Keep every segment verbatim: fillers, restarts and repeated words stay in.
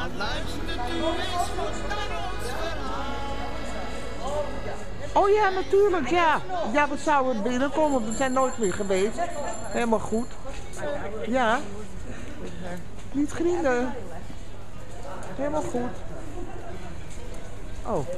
Oh ja, natuurlijk, ja. Ja, we zouden binnenkomen, we zijn nooit meer geweest. Helemaal goed. Ja. Niet grienen. Helemaal goed. Oh.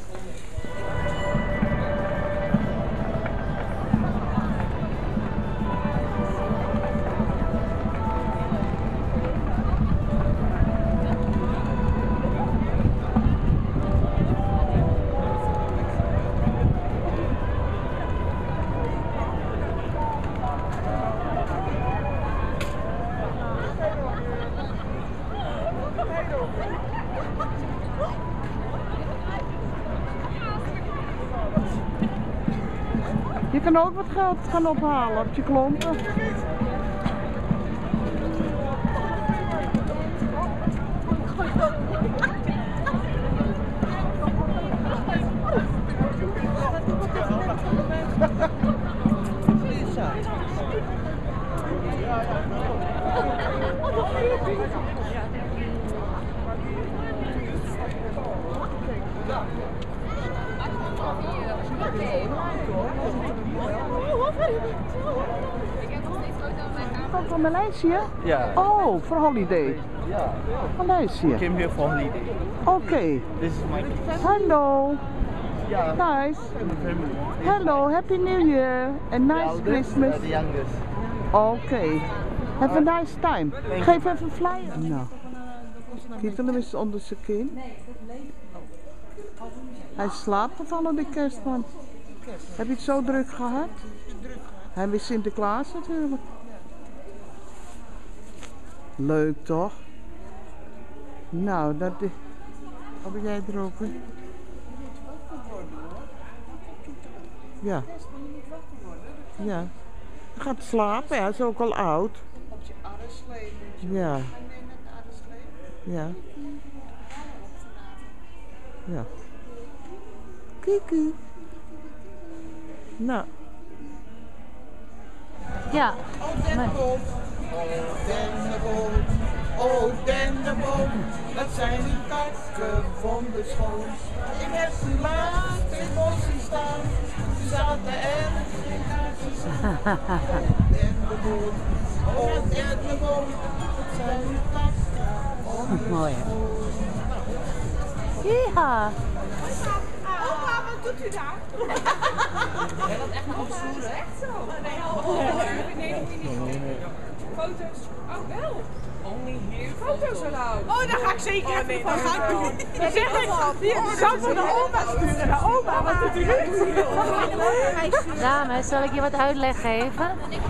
Je kan ook wat geld gaan ophalen op je klompen. Komt van Maleisië? Ja. Oh, voor holiday. Ja. Maleisië. I came here for holiday. Oké. Okay. This is my Hello. yeah. Nice. Family. Hello, Happy New Year and nice eldest, Christmas. Uh, the youngest. Oké. Okay. Have a nice time. Geef even een flyer. Nou. Kijk, dan is het onder zijn kin. Hij slaapt toevallig, de kerstman. Heb je het zo druk gehad? Hij wist Sinterklaas natuurlijk. Leuk toch? Nou, dat is... Wat ben jij dronken? Ja. Ja. Hij gaat slapen, hij is ook al oud. Op je arren slepen. Ja. Alleen met de arren slepen. Ja. Ja. Kiki. Nou. Ja. Oh, dennenboom. Oh, dennenboom. Oh, dennenboom. Dat zijn die takken van de school. Ik heb ze laat in het bos zien staan. Ze zaten ergens in kaartjes. Dennenboom. Oh, dennenboom. Dat zijn die takken van de school. Mooi. Ja. Opa, wat doet u daar? Ja, dat echt nog stoelen. Echt zo? Nee, oh, nee, nee, nee. Foto's. Oh, wel. Only here. Foto's allowed. Oh, daar ga ik zeker oh, nee, van gaan doen. Dan zeg ik van, je zou voor de oma sturen. Naar oma, wat doet u nu? Dames, zal ik je wat uitleg geven?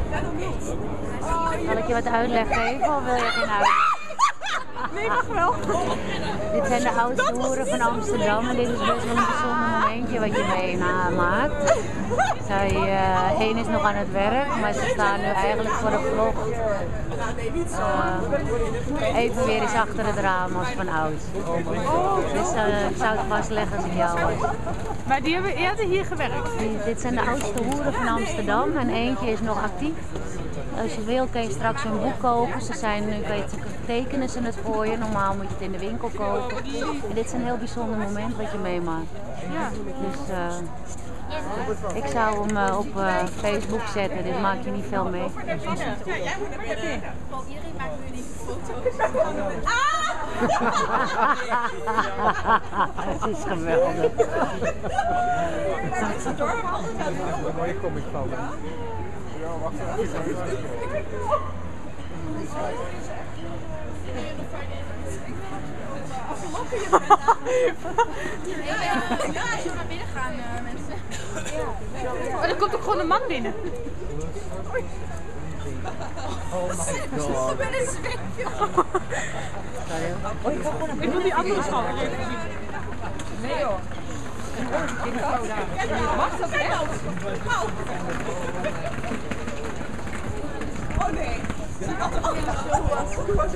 Zal ik je wat uitleg geven of wil je geen uitleg? Nee, mag wel. Dit zijn de oudste hoeren van Amsterdam en dit is best wel een bijzonder momentje wat je meemaakt. Zij, uh, één is nog aan het werk, maar ze staan nu eigenlijk voor de vlog. Uh, even weer eens achter het raam als van oud. Dus uh, ik zou het vastleggen als ik jou was. Maar die hebben eerder hier gewerkt? Die, dit zijn de oudste hoeren van Amsterdam en eentje is nog actief. Als je wil kan je straks een boek kopen. Ze zijn nu, weet je, tekenen ze het voor je. Normaal moet je het in de winkel kopen. En dit is een heel bijzonder moment wat je meemaakt. Ja. Dus uh, ik zou hem uh, op uh, Facebook zetten. Dit maak je niet veel mee. Ja, jij moet naar binnen. Want iedereen maakt nu niet foto's. Het is geweldig. Een mooie comic van me. Ja, wacht even. Ja, als je naar binnen gaan, uh, mensen. Oh, er komt ook gewoon een man binnen. Oh my god. Ik ben een zweetje. Ik wil die andere schat even zien. Nee joh. Wacht dat echt? Oh nee. Ze had er altijd zo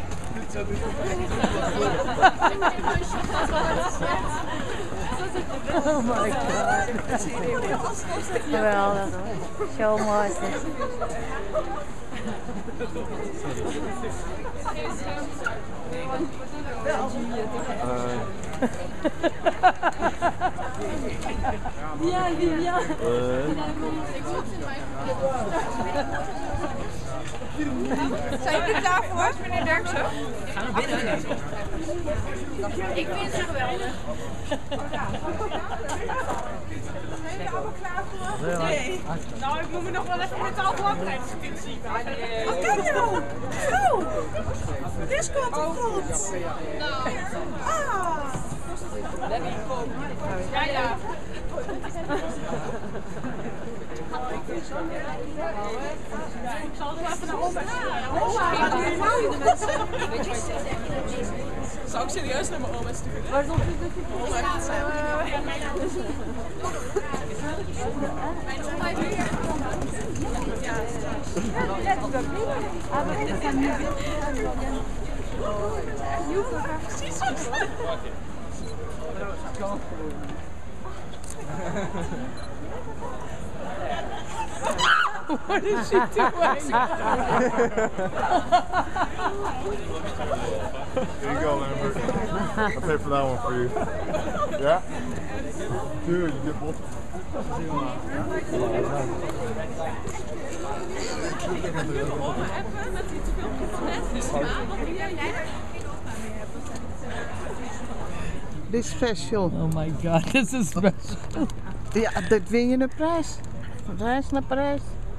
was. Oh my god. Geweldig hoor. Zo mooi is dit. Ja, ja. Zijn jullie klaar voor, meneer Derksen? Gaan we binnen? Ik vind ze geweldig. Zijn jullie allemaal klaar voor? Nee. Nou, ik moet me nog wel even met de voorbereiding zien. Wat kan je nou? Gauw! Disco op de grond. Ah! Ja, ja. Ik zal er even naar oma. Zou ik serieus naar mijn oma sturen? Waar stond het? Oma heeft het zijn. Mijn oma heeft hier. Ja, maar dit kan niet. Precies zo. What is she doing? Here you go, Lambert. I'll pay for that one for you. Yeah? Dude, you get both. Dit is special. Oh my god, this is special. Ja, dat win je een prijs. Reis naar Parijs.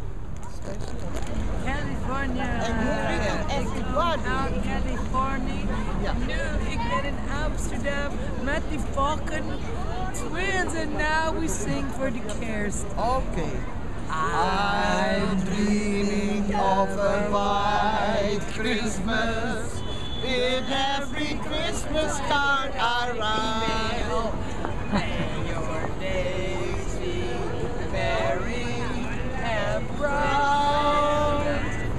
California. En hier weer everybody. Out California. Ja. Nu, ik ben in Amsterdam met die Falcon Twins and now we sing for the kerst. Oké. Okay. I'm dreaming of a white Christmas with every Christmas card I write. May your days be merry and proud.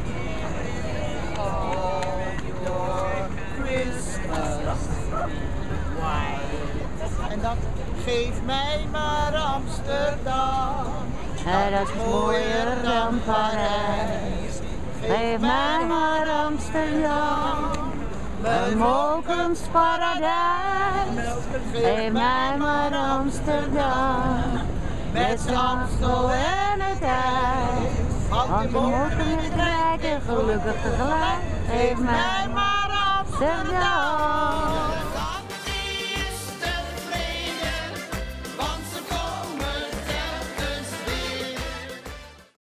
All your Christmas white. En dat geeft mij maar Amsterdam. En dat is mooier dan Parijs. Geef mij maar Amsterdam, een wolkensparadijs. Geef mij maar Amsterdam, met Amstel en het ijs. Want de mogen is rijk en gelukkig tegelijk. Geef mij maar Amsterdam.